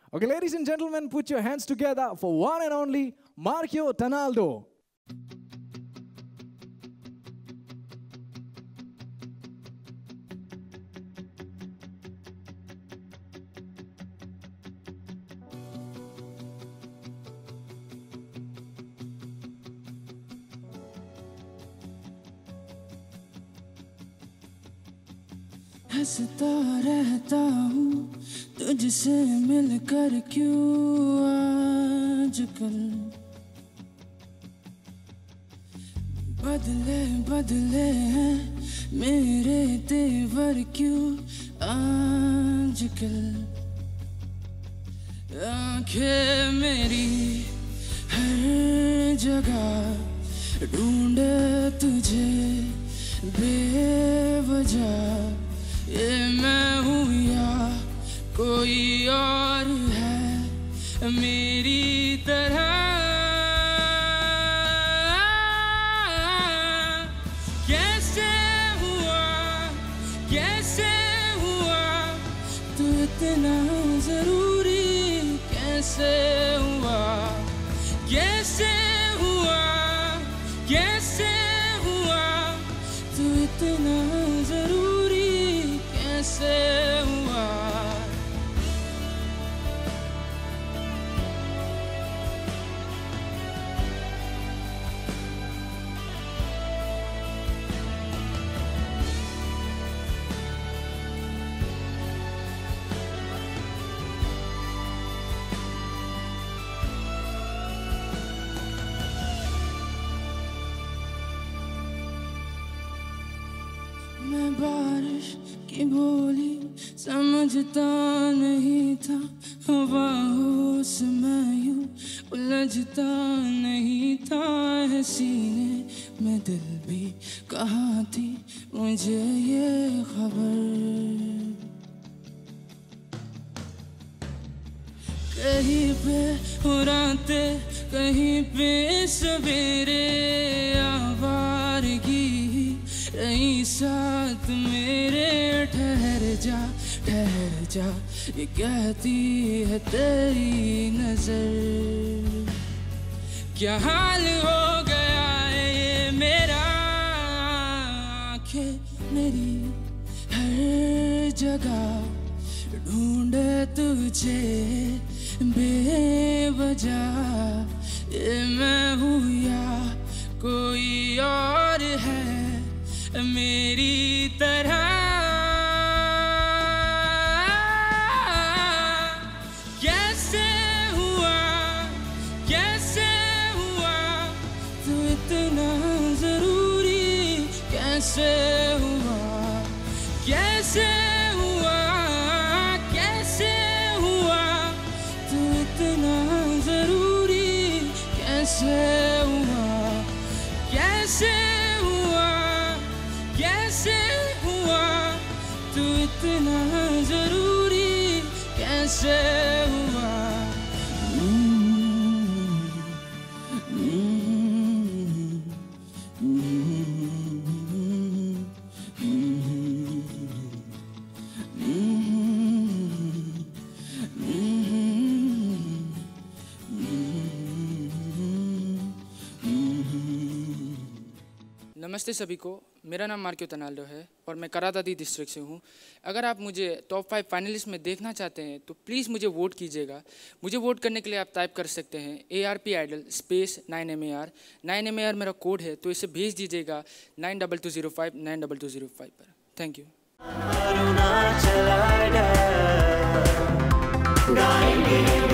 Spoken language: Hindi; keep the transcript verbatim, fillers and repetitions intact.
Okay, ladies and gentlemen, put your hands together for one and only Marcio Tonaldo. हंसता रहता हूँ तुझसे मिलकर क्यों आजकल बदले बदले हैं मेरे तेवर क्यों आजकल आंखें मेरी हर जगह ढूंढे तुझे बेवजह ये मैं हूँ या कोई और है मेरी तरह कैसे हुआ कैसे हुआ तू इतना जरूरी कैसे हुआ कैसे हुआ कैसे हुआ तू इतना जरूरी कैसे हुआ मैं बारिश की बोली समझता नहीं था हवाओं से मैं यूं उलझता नहीं था है सीने में दिल भी कहाँ थी मुझे ये खबर कहीं पे हो रातें कहीं पे सवेरे आवारगी रही साथ मेरे ठहर जा ठहर जा ये कहती है तेरी नजर क्या हाल हो गया है ये मेरा आंखें मेरी हर जगह ढूंढे तुझे बेवजह ये मैं हूँ या कोई और है मेरी तरह कैसे हुआ कैसे हुआ तू इतना जरूरी कैसे हुआ कैसे हुआ कैसे हुआ तू इतना जरूरी कैसे हुआ कैसे कैसे हुआ तू इतना जरूरी कैसे हुआ नमस्ते सभी को, मेरा नाम मार्कियो तोनाल्डो है और मैं कराताती डिस्ट्रिक्ट से हूँ। अगर आप मुझे टॉप फाइव फाइनलिस्ट में देखना चाहते हैं तो प्लीज़ मुझे वोट कीजिएगा। मुझे वोट करने के लिए आप टाइप कर सकते हैं A R P idle space nine M A R nine M A R मेरा कोड है, तो इसे भेज दीजिएगा nine double two zero five nine double two zero five पर। Thank you.